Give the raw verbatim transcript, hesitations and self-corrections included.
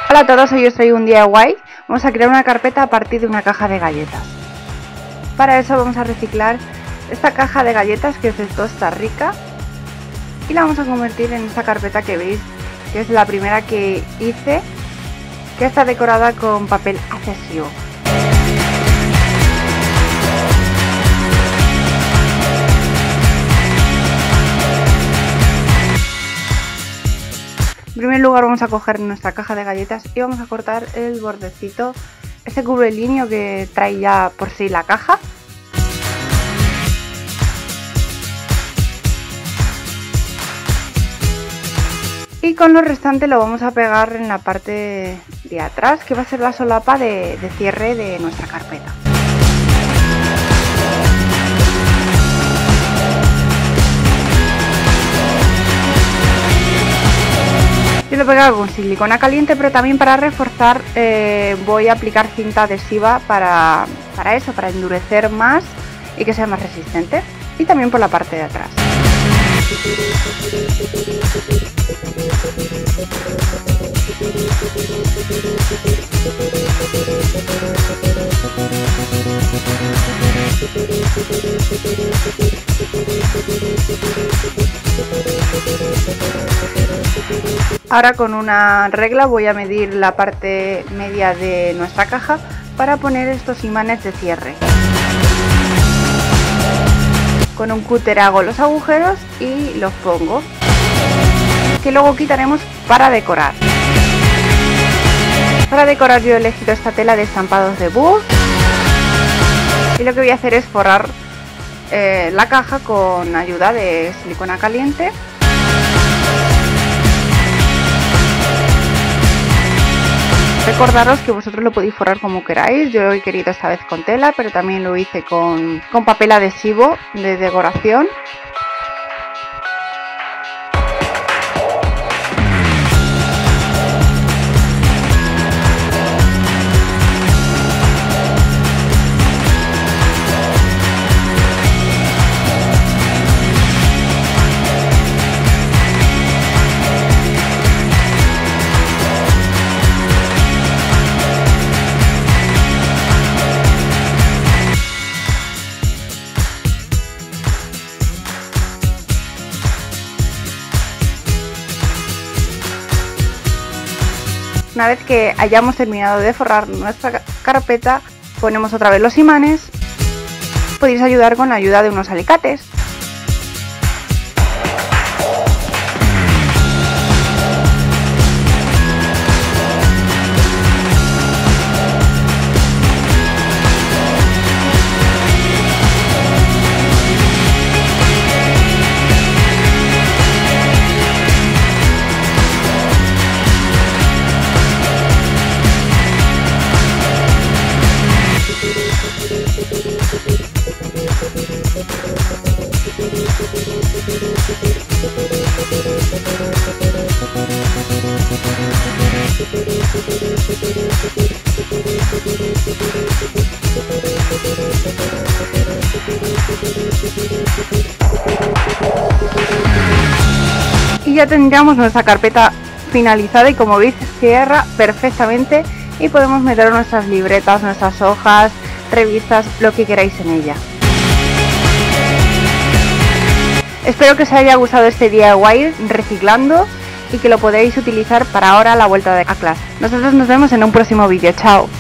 Hola a todos, hoy os traigo un D I Y. Vamos a crear una carpeta a partir de una caja de galletas. Para eso vamos a reciclar esta caja de galletas que es de Costa Rica y la vamos a convertir en esta carpeta que veis, que es la primera que hice, que está decorada con papel adhesivo. En primer lugar vamos a coger nuestra caja de galletas y vamos a cortar el bordecito, este cubrelíneo que trae ya por sí la caja. Y con lo restante lo vamos a pegar en la parte de atrás, que va a ser la solapa de, de cierre de nuestra carpeta. Yo lo he pegado con silicona caliente, pero también para reforzar eh, voy a aplicar cinta adhesiva para, para eso, para endurecer más y que sea más resistente. Y también por la parte de atrás. Ahora con una regla voy a medir la parte media de nuestra caja para poner estos imanes de cierre. Con un cúter hago los agujeros y los pongo, que luego quitaremos para decorar. Para decorar yo he elegido esta tela de estampados de búho y lo que voy a hacer es forrar eh, la caja con ayuda de silicona caliente. Recordaros que vosotros lo podéis forrar como queráis. Yo lo he querido esta vez con tela, pero también lo hice con, con papel adhesivo de decoración. Una vez que hayamos terminado de forrar nuestra carpeta, ponemos otra vez los imanes. Podéis ayudar con la ayuda de unos alicates. Y ya tendríamos nuestra carpeta finalizada y como veis cierra perfectamente y podemos meter nuestras libretas, nuestras hojas, revistas, lo que queráis en ella. Espero que os haya gustado este D I Y reciclando y que lo podáis utilizar para ahora la vuelta a clase. Nosotros nos vemos en un próximo vídeo. Chao.